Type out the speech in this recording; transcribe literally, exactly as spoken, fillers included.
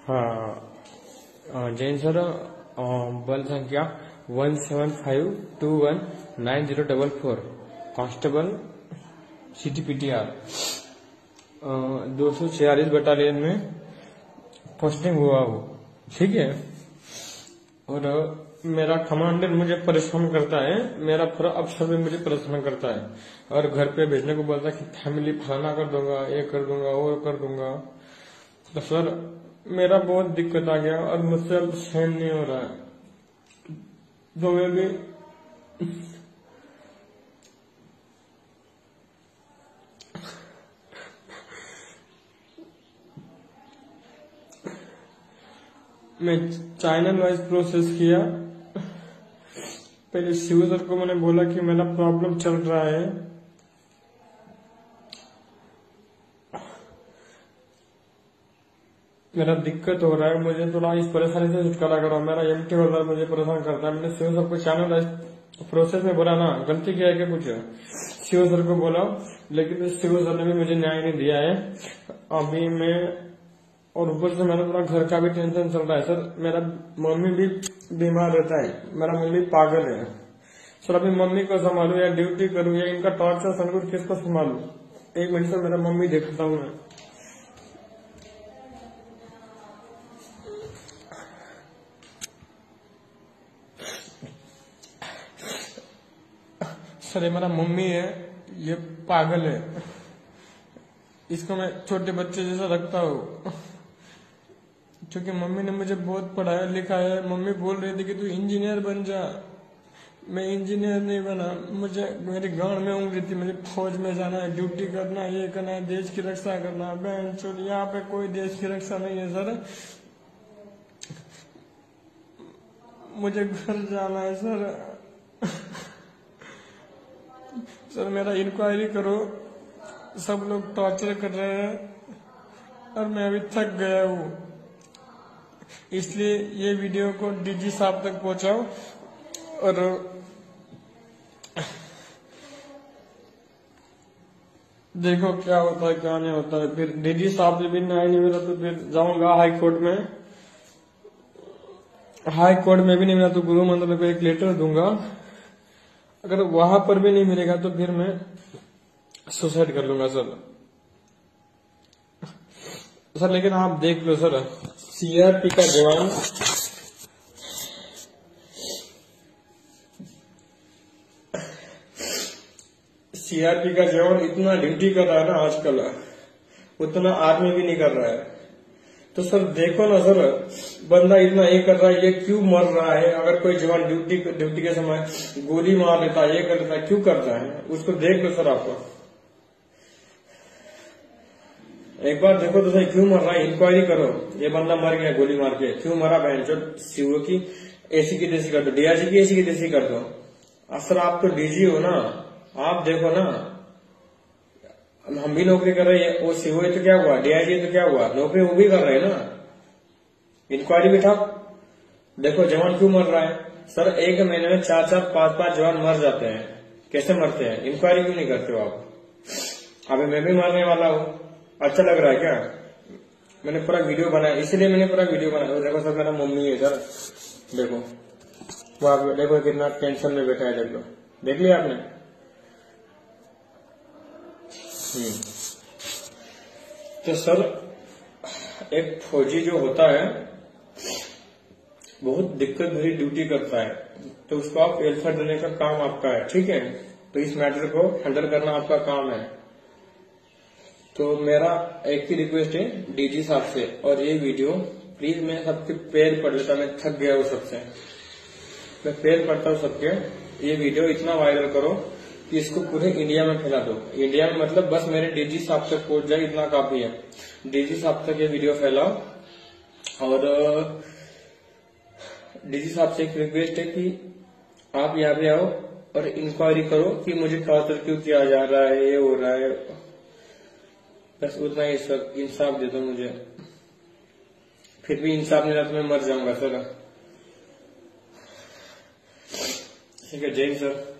हाँ जैन सर, बल संख्या one seven five two one nine zero double four, constable city P T R दो सौ छियालीस बटालियन में पोस्टिंग हुआ हो, ठीक है। और मेरा कमांडर मुझे परेशान करता है, मेरा पूरा अफसर भी मुझे परेशान करता है और घर पे भेजने को बोलता है कि फैमिली फलाना कर दूंगा, ये कर दूंगा, वो कर दूंगा। तो सर मेरा बहुत दिक्कत आ गया और मुझसे अब सहन नहीं हो रहा है। तो मैं भी मैं चैनल वाइज प्रोसेस किया। पहले शिव सर को मैंने बोला कि मेरा प्रॉब्लम चल रहा है, मेरा दिक्कत हो रहा है, मुझे थोड़ा इस परेशानी से छुटकारा करो, मेरा एमटी हो रहा है, मुझे परेशान करता है। मैंने शिव सर को चैनल वाइज प्रोसेस में बोला ना, गलती किया है क्या कुछ, शिव सर को बोला, लेकिन शिव सर ने भी मुझे न्याय नहीं दिया है। अभी मैं और ऊपर से मेरा पूरा घर का भी टेंशन चल रहा है सर। मेरा मम्मी भी बीमार रहता है, मेरा मम्मी पागल है सर। अभी मम्मी को संभालू या ड्यूटी करूँ या इनका टॉर्चर सनकुट किसको संभालू? एक मिनट से मेरा मम्मी देखता हूँ मैं। सर ये मेरा मम्मी है, ये पागल है, इसको मैं छोटे बच्चे जैसा रखता हूँ क्योंकि मम्मी ने मुझे बहुत पढ़ाया लिखाया है। मम्मी बोल रही थी कि तू इंजीनियर बन जा, मैं इंजीनियर नहीं बना। मुझे मेरी गांड में उंगली थी, मुझे फौज में जाना है, ड्यूटी करना है, ये करना है, देश की रक्षा करना है। बहन चोद, यहाँ पे कोई देश की रक्षा नहीं है सर। मुझे घर जाना है सर। सर मेरा इंक्वायरी करो, सब लोग टॉर्चर कर रहे हैं और मैं अभी थक गया हूँ। इसलिए ये वीडियो को डीजी साहब तक पहुंचाओ और देखो क्या होता है क्या नहीं होता है। फिर डीजी साहब से भी न्याय नहीं मिला तो फिर जाऊंगा हाई कोर्ट में। हाई कोर्ट में भी नहीं मिला तो गुरु मंदिर को एक लेटर दूंगा। अगर वहां पर भी नहीं मिलेगा तो फिर मैं सुसाइड कर लूंगा सर। सर लेकिन आप देख लो सर, सीआरपी का जवान सीआरपी का जवान इतना ड्यूटी कर रहा है ना आजकल, उतना आर्मी भी नहीं कर रहा है। तो सर देखो ना सर, बंदा इतना ये कर रहा है, ये क्यों मर रहा है? अगर कोई जवान ड्यूटी ड्यूटी के समय गोली मार लेता है, ये कर लेता है, क्यों करता है? उसको देख लो सर। आपको एक बार देखो तो सही, क्यों मर रहा है? इंक्वायरी करो। ये बंदा मर गया गोली मार के, क्यों मरा? बहन चो सीओ की एसी की देसी कर दो, डीआईजी की एसी की देसी कर दो। सर आप तो डीजी हो ना, आप देखो ना। हम भी नौकरी कर रहे हैं, वो सीओ है तो क्या हुआ, डीआईजी तो क्या हुआ, नौकरी वो भी कर रहे हैं ना। इंक्वायरी बिठा देखो जवान क्यों मर रहा है। सर एक महीने में चार चार पांच पांच जवान मर जाते हैं, कैसे मरते हैं? इंक्वायरी क्यों नहीं करते हो आप? अभी मैं भी मरने वाला हूँ, अच्छा लग रहा है क्या? मैंने पूरा वीडियो बनाया, इसलिए मैंने पूरा वीडियो बनाया। देखो सर मेरा मम्मी है सर, देखो वो आप देखो कितना टेंशन में बैठा है, देख लो, देख लिया आपने? हम्म तो सर एक फौजी जो होता है बहुत दिक्कत भरी ड्यूटी करता है, तो उसको आप वेलफेयर देने का काम आपका है, ठीक है? तो इस मैटर को हैंडल करना आपका काम है। तो मेरा एक ही रिक्वेस्ट है डीजी साहब से, और ये वीडियो प्लीज मैं सबके पैर पढ़ लेता, मैं थक गया हूँ सबसे, मैं पैर पढ़ता हूँ सबके। ये वीडियो इतना वायरल करो कि इसको पूरे इंडिया में फैला दो। इंडिया में मतलब बस मेरे डीजी साहब तक पहुंच जाए, इतना काफी है। डीजी साहब तक ये वीडियो फैलाओ। और डीजी साहब से एक रिक्वेस्ट है कि आप यहाँ पे आओ और इंक्वायरी करो कि मुझे टॉर्चर क्यों किया जा रहा है, ये हो रहा है। बस उतना ही सर, इंसाफ दे दो मुझे। फिर भी इंसाफ नहीं रहा तो मैं मर जाऊंगा सर। ठीक है, जय सर।